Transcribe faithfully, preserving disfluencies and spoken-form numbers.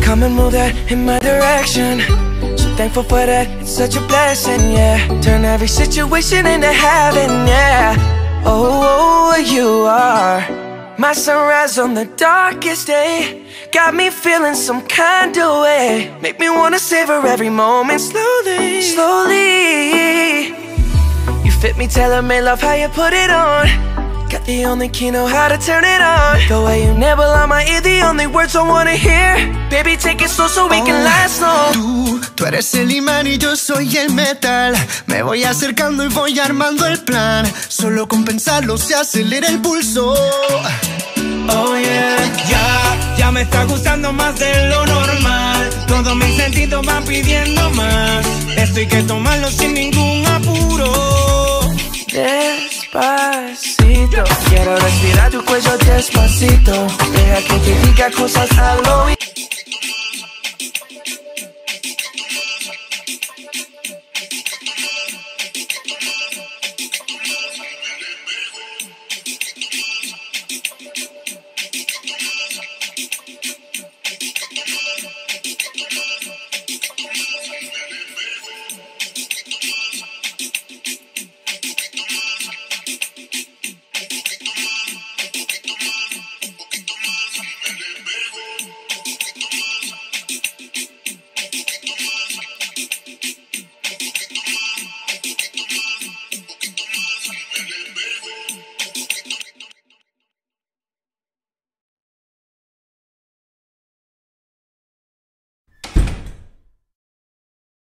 Come and move that in my direction. So thankful for that, it's such a blessing, yeah. Turn every situation into heaven, yeah. Oh, you are my sunrise on the darkest day. Got me feeling some kind of way. Make me wanna savor every moment slowly, slowly. You fit me, tailor-made, love how you put it on. Got the only key, know how to turn it on. The way you nibble on my ear, the only words I wanna hear. Baby, take it slow so we oh, can last long. Tú, tú eres el imán y yo soy el metal. Me voy acercando y voy armando el plan. Solo con pensarlo se acelera el pulso. Oh yeah, ya, ya me está gustando más de lo normal. Todos mis sentidos van pidiendo más. Esto hay que tomarlo sin ningún apuro. Despacito, quiero respirar tu cuello despacito. Deja que te diga cosas al oído.